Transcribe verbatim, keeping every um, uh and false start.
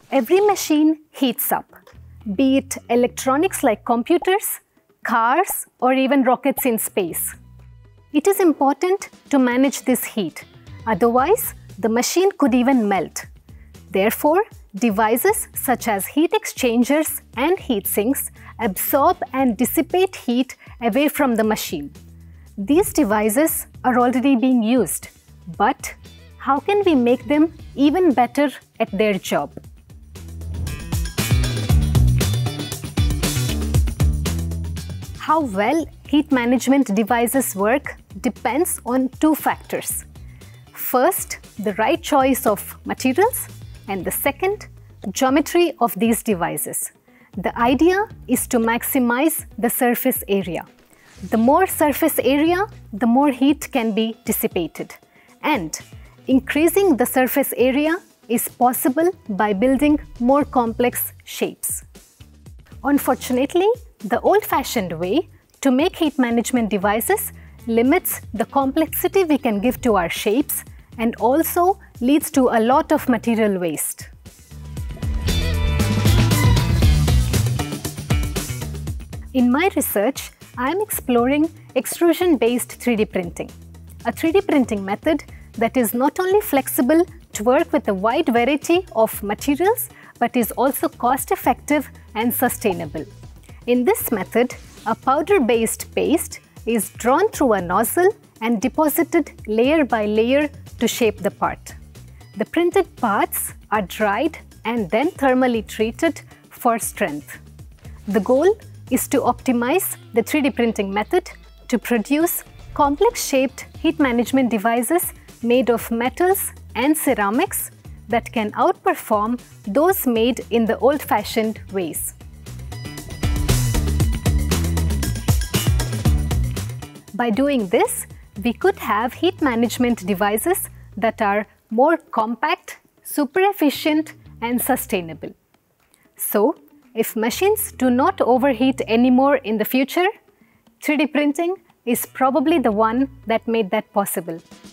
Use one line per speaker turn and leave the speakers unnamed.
Every machine heats up, be it electronics like computers, cars, or even rockets in space. It is important to manage this heat, otherwise the machine could even melt. Therefore, devices such as heat exchangers and heat sinks absorb and dissipate heat away from the machine. These devices are already being used, but how can we make them even better at their job? How well heat management devices work depends on two factors. First, the right choice of materials, and the second, geometry of these devices. The idea is to maximize the surface area. The more surface area, the more heat can be dissipated. And increasing the surface area is possible by building more complex shapes. Unfortunately, the old-fashioned way to make heat management devices limits the complexity we can give to our shapes and also leads to a lot of material waste. In my research, I am exploring extrusion-based three D printing, a three D printing method that is not only flexible to work with a wide variety of materials, but is also cost-effective and sustainable. In this method, a powder-based paste is drawn through a nozzle and deposited layer by layer to shape the part. The printed parts are dried and then thermally treated for strength. The goal is to optimize the three D printing method to produce complex-shaped heat management devices made of metals and ceramics that can outperform those made in the old-fashioned ways. By doing this, we could have heat management devices that are more compact, super efficient, and sustainable. So, if machines do not overheat anymore in the future, three D printing is probably the one that made that possible.